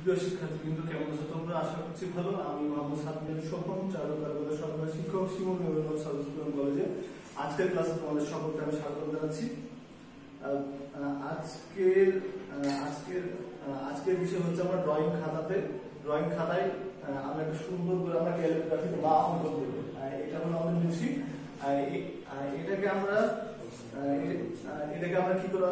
প্রিয় শিক্ষার্থীবৃন্দ, কেমন আছো তোমরা? আশা করছি ভালো। আমি মোহাম্মদ সাবির স্বপন, চারুকলা সহকারী শিক্ষক, শিমুল মেমোরিয়াল সাব স্কুল কলেজে। আজকের ক্লাসে তোমাদের সকলকে আমি স্বাগত জানাচ্ছি। আজকের আজকের আজকের বিষয় হচ্ছে আমরা ড্রয়িং খাতায় আমরা একটা সুন্দর করে আমরা ক্যালিগ্রাফি বা অঙ্কন করব। এটা হলো আমাদের মিউজিক। এটাকে আমরা কি করে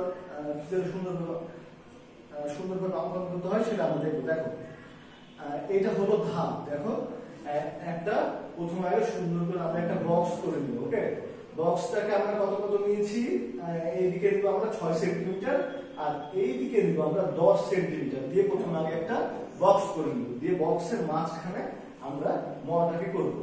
সুন্দরভাবে অঙ্কন করতে হয় সেটা আমরা দেখবো। দেখো, এটা হলো ধাপ। দেখো, একটা প্রথমে আগে সুন্দর করে আমরা একটা বক্স করে নিব। ওকে, বক্সটাকে আমরা কত নিয়েছি? এইদিকে নিব আমরা 6 সেন্টিমিটার, আর এইদিকে নিব আমরা 10 সেন্টিমিটার দিয়ে প্রথমে আগে একটা বক্স করে নিব। দিয়ে বক্সের মাঝখানে আমরা মরাটাকে করব।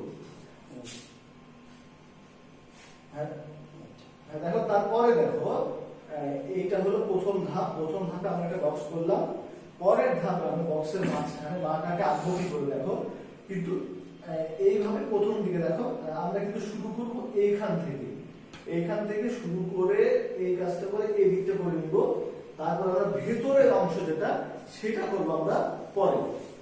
দেখো, তারপরে দেখো এইটা হলো প্রথম ধাপে আমরা একটা বক্স করলাম। পরের ধাপে আমরা বক্সের মাঝখানে বাটাকে আগ্রহী করে দেখো, কিন্তু এইভাবে প্রথম দিকে দেখো আমরা কিন্তু শুরু করব এইখান থেকে শুরু করে এই কাজটা করে এই দিকটা করে নিব। তারপর আমরা ভেতরের অংশ যেটা সেটা করব আমরা পরে।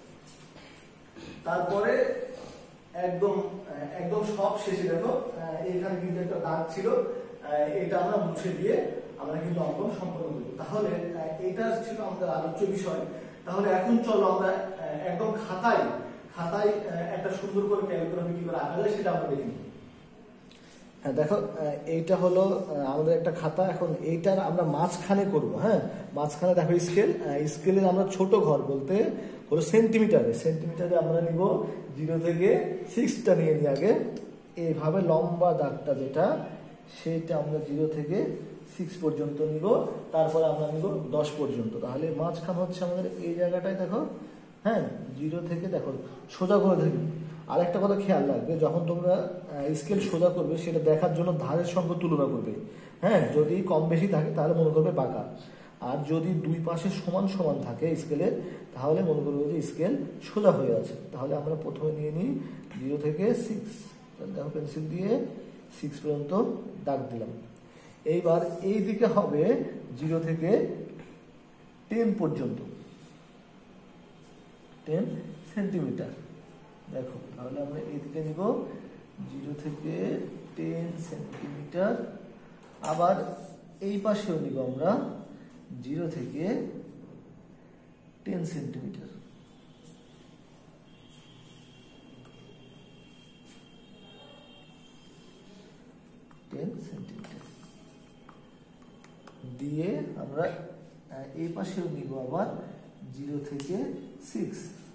তারপরে একদম সব শেষে দেখো এইখানে কিন্তু একটা দাগ ছিল, এটা আমরা মুছে দিয়ে আমরা কিন্তু অঙ্কন সম্পন্ন করব। তাহলে এটা ছিল আমাদের আলোচ্য বিষয়। তাহলে এখন চলো আমরা একদম খাতায় একটা সুন্দর করে ক্যালিগ্রাফি কি করে আঁকা যায় সেটা আমরা দেখি। হ্যাঁ, দেখো, এইটা হলো আমাদের একটা খাতা। এখন এইটার আমরা মাঝখানে করব। হ্যাঁ, মাঝখানে দেখো স্কেলের আমরা ছোট ঘর বলতে হলো সেন্টিমিটারে আমরা নিব 0 থেকে 6টা নিয়ে নিই আগে। এইভাবে লম্বা দাগটা যেটা সেটা আমরা 0 থেকে 6 পর্যন্ত নিব। তারপরে আমরা নিব 10 পর্যন্ত। তাহলে মাঝখান হচ্ছে আমাদের এই জায়গাটায়। দেখো, হ্যাঁ, 0 থেকে দেখো সোজা করে ধরি। আর একটা কথা খেয়াল রাখবে, যখন তোমরা স্কেল সোজা করবে সেটা দেখার জন্য ধারের সঙ্গে তুলনা করবে। হ্যাঁ, যদি কম বেশি থাকে তাহলে মনে করবে বাঁকা, আর যদি দুই পাশে সমান থাকে স্কেলের তাহলে মনে করবে যে স্কেল সোজা হয়ে আছে। তাহলে আমরা প্রথমে নিয়ে নিই 0 থেকে 6। দেখো, পেন্সিল দিয়ে 6 পর্যন্ত দাগ দিলাম। এইবার এই দিকে হবে 0 থেকে 10 পর্যন্ত, 10 সেন্টিমিটার। দেখো, তাহলে আমরা এইদিকে নিব 0 থেকে 10 সেন্টিমিটার। আবার এই পাশেও নিব আমরা 0 থেকে 10 সেন্টিমিটার। দিয়ে আমরা এই পাশেও নিব আবার 0 থেকে 6।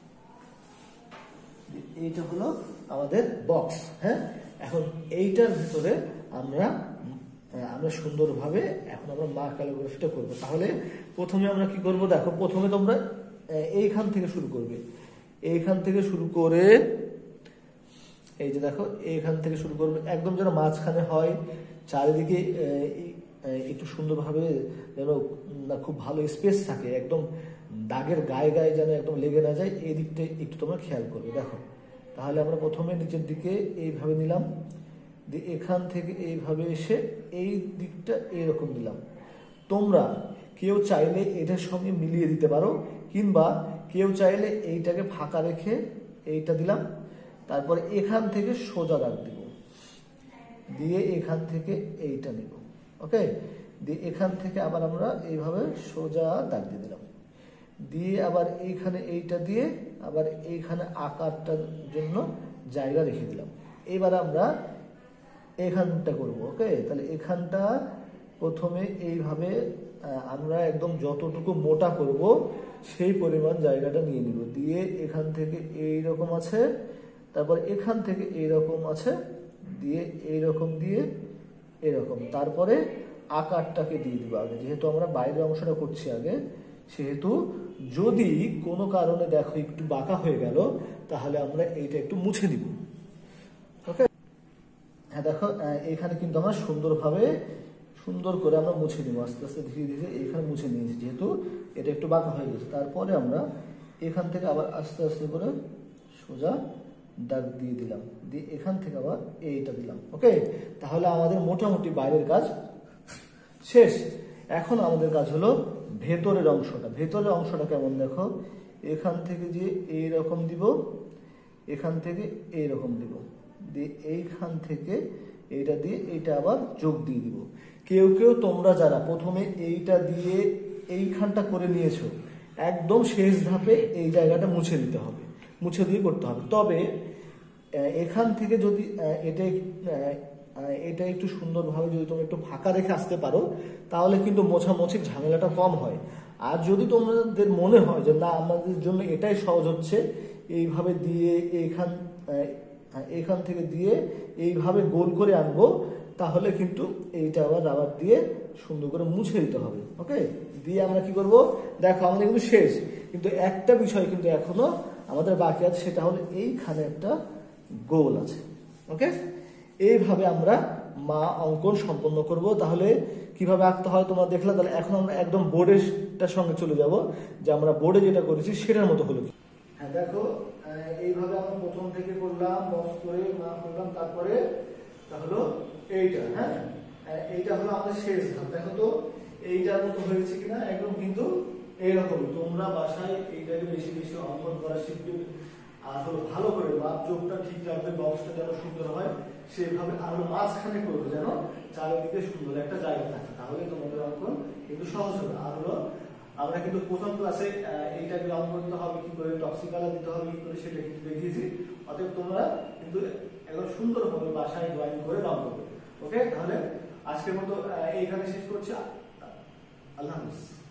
এইটা হলো আমাদের বক্স। হ্যাঁ, এখন এইটার ভিতরে আমরা সুন্দরভাবে এখন আমরা মা ক্যালিগ্রাফিটা করবো। তাহলে প্রথমে আমরা কি করব? দেখো, প্রথমে তোমরা এইখান থেকে শুরু করবে। এইখান থেকে শুরু করে এই যে দেখো, এইখান থেকে শুরু করবে একদম যেন মাঝখানে হয়, চারিদিকে একটু সুন্দরভাবে যেন খুব ভালো স্পেস থাকে, একদম দাগের গায়ে যেন একদম লেগে না যায়, এই দিকটা একটু তোমরা খেয়াল করবে। দেখো, তাহলে আমরা প্রথমে নিচের দিকে এইভাবে নিলাম, দিয়ে এখান থেকে এইভাবে এসে এই দিকটা এইরকম দিলাম। তোমরা কেউ চাইলে এটার সঙ্গে মিলিয়ে দিতে পারো, কিংবা কেউ চাইলে এইটাকে ফাঁকা রেখে এইটা দিলাম, তারপরে এখান থেকে সোজা দাগ দিব, দিয়ে এখান থেকে এইটা নিব। ওকে, দিয়ে এখান থেকে আবার আমরা এইভাবে সোজা দাগ দিয়ে দিলাম, দিয়ে আবার এইখানে এইটা দিয়ে আবার এইখানে আকারটার জন্য জায়গা রেখে দিলাম। এবার আমরা এখানটা করব। ওকে, তাহলে এখানটা প্রথমে এইভাবে আমরা একদম যতটুকু মোটা করব সেই পরিমাণ জায়গাটা নিয়ে নিব। দিয়ে এখান থেকে এইরকম আছে, তারপর এখান থেকে এইরকম আছে, দিয়ে এইরকম দিয়ে এরকম, তারপরে আকারটাকে দিয়ে দিব আগে। যেহেতু আমরা বাইরের অংশটা করছি আগে, সেহেতু যদি কোনো কারণে দেখো একটু বাঁকা হয়ে গেল তাহলে আমরা এইটা একটু মুছে দিব। ওকে, হ্যাঁ, দেখো এখানে কিন্তু আমরা সুন্দর করে আমরা মুছে নিব। আস্তে আস্তে ধীরে ধীরে এইখানে মুছে নিয়েছি, যেহেতু এটা একটু বাঁকা হয়ে গেছে। তারপরে আমরা এখান থেকে আবার আস্তে আস্তে করে সোজা দাগ দিয়ে দিলাম, দিয়ে এখান থেকে আবার এইটা দিলাম। ওকে, তাহলে আমাদের মোটামুটি বাইরের কাজ শেষ। এখন আমাদের কাজ হলো ভেতরের অংশটা কেমন। দেখো, এখান থেকে যে এইরকম দিব, এখান থেকে এইরকম দিব, দিয়ে এইখান থেকে এইটা দিয়ে এইটা আবার যোগ দিয়ে দিব। কেউ কেউ তোমরা যারা প্রথমে এইটা দিয়ে এইখানটা করে নিয়েছো, একদম শেষ ধাপে এই জায়গাটা মুছে দিতে হবে, মুছে দিয়ে করতে হবে। তবে এখান থেকে যদি এটা একটু সুন্দরভাবে যদি তোমরা একটু ফাঁকা রেখে আসতে পারো, তাহলে কিন্তু মোছামুছির ঝামেলাটা কম হয়। আর যদি তোমাদের মনে হয় যে না আমাদের জন্য এটাই সহজ হচ্ছে, এইভাবে দিয়ে এখান থেকে দিয়ে এইভাবে গোল করে আনবো, তাহলে কিন্তু এইটা আবার রাবার দিয়ে সুন্দর করে মুছে দিতে হবে। ওকে, দিয়ে আমরা কি করব, দেখো আমাদের কিন্তু শেষ, কিন্তু একটা বিষয় কিন্তু এখনো আমাদের বাকি আছে, সেটা হলো এইখানে একটা গোল আছে। ওকে, এইভাবে আমরা মা অঙ্কন সম্পন্ন করব। তাহলে কিভাবে আঁকতে হয় তোমরা দেখলে, তাহলে এখন আমরা একদম বোর্ডের সঙ্গে চলে যাব, যে আমরা বোর্ডে যেটা করেছি সেটার মতো হলো। হ্যাঁ দেখো, এইভাবে আমরা প্রথম থেকে করলাম, বক্স করে মা করলাম, তারপরে হলো এইটা। হ্যাঁ, এইটা হলো আমাদের শেষ ধাপ। দেখো তো এইটার মতো হয়েছে কিনা, একদম কিন্তু এইরকম। তোমরা বাসায় এইটাকে বেশি বেশি অঙ্কন করা শিখবে, আর হলো ভালো করে মাপ যোগটা ঠিক রাখবে, বক্সটা যেন সুন্দর হয় সেভাবে, আর হলো মাঝখানে করবে যেন চারিদিকে সুন্দর একটা জায়গা থাকে, তাহলে তোমাদের অঙ্কন কিন্তু সহজ হবে। আর হলো আমরা কিন্তু প্রথম ক্লাসে এইটাকে রং করতে হবে কি করে, টক্সি কালার দিতে হবে কি করে, সেটা কিন্তু দেখিয়েছি। অতএব তোমরা কিন্তু একদম সুন্দরভাবে বাসায় ড্রয়িং করে রং করবে। ওকে, তাহলে আজকের মতো এইখানে শেষ করছি। আল্লাহ হাফিজ।